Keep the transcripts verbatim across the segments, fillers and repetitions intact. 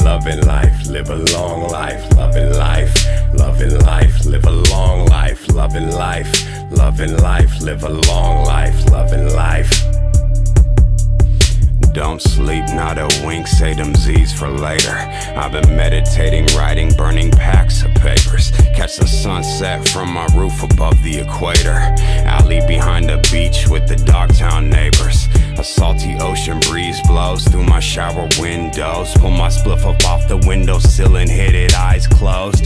loving life, live a long life, loving life, loving life, live a long life, loving life, loving life, live a long life, loving life. Don't sleep, not a wink, say them Z's for later. I've been meditating, writing, burning packs of papers. Catch the sunset from my roof above the equator. Alley behind the beach with the Dogtown neighbors. A salty ocean breeze blows through my shower windows. Pull my spliff up off the windowsill and hit it eyes closed.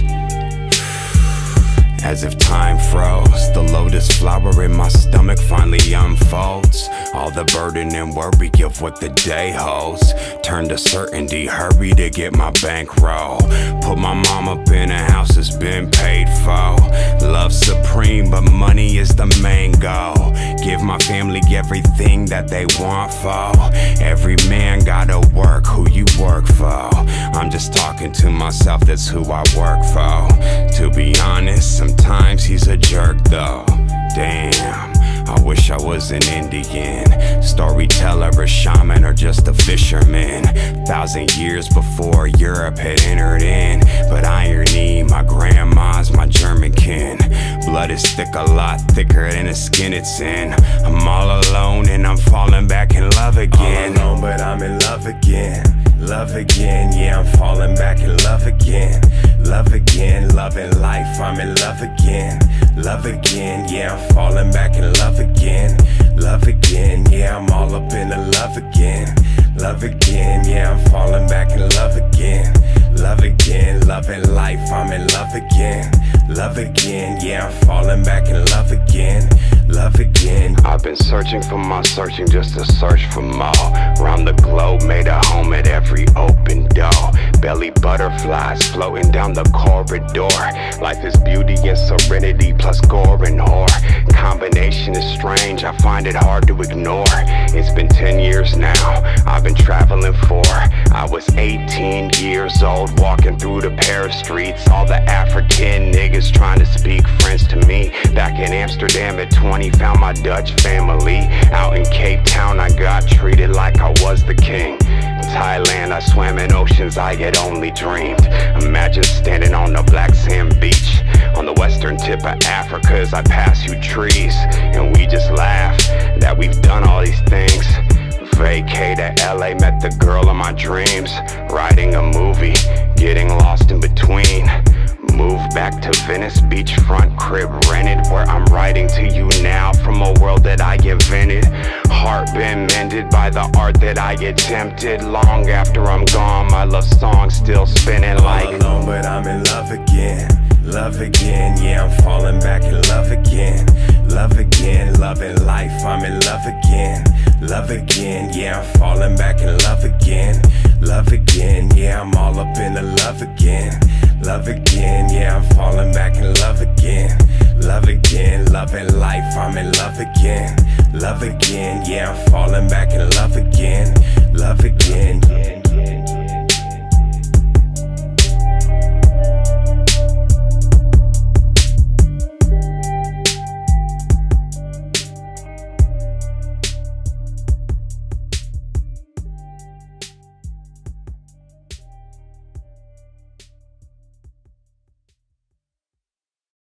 As if time froze, the lotus flower in my stomach finally unfolds. All the burden and worry of what the day holds turn to certainty, hurry to get my bankroll. Put my mom up in a house that's been paid for. Love's supreme, but money is the main goal. Give my family everything that they want for. Every man gotta work who you work for. I'm just talking to myself, that's who I work for. To be honest, sometimes he's a jerk though. Damn, I wish I was an Indian storyteller, a shaman, or just a fisherman. Thousand years before Europe had entered in. But irony, my grandma's my German kin. Blood is thick, a lot thicker than the skin it's in. I'm all alone and I'm falling back in love again. All alone, but I'm in love again. Love again, yeah, I'm falling back in love again. Love again, loving life, I'm in love again. Love again, yeah, I'm falling back in love again. Love again, yeah, I'm all up in the love again. Love again, yeah, I'm falling back in love again. Love again, loving life, I'm in love again. Love again, yeah, I'm falling back in love again. Love again. I've been searching for my searching just to search for more. Round the globe, made a home at every open door. Belly butterflies floating down the corridor. Life is beauty and serenity plus gore and horror. Combination is strange, I find it hard to ignore. It's been ten years now, I've been traveling for. I was eighteen years old, walking through the Paris streets. All the African niggas trying to speak French to me. Back in Amsterdam at twenty, found my Dutch family. Out in Cape Town, I got treated like I was the king. Thailand, I swam in oceans I had only dreamed. Imagine standing on the black sand beach on the western tip of Africa as I pass you trees, and we just laugh that we've done all these things. Vacay to L A, met the girl of my dreams. Writing a movie, getting lost in between. Moved back to Venice, beachfront crib rented, where I'm writing to you now from a world that I invented. Heart been mended by the art that I attempted. Long after I'm gone, my love song still spinning like all alone, but I'm in love again. Love again, yeah, I'm falling back in love again. Love again, loving life, I'm in love again. Love again, yeah, I'm falling back in love again. Love again, yeah, I'm all up in the love again. Love again, yeah, I'm falling back in love again. Love again, loving life, I'm in love again. Love again, yeah, I'm falling back in love again. Love again.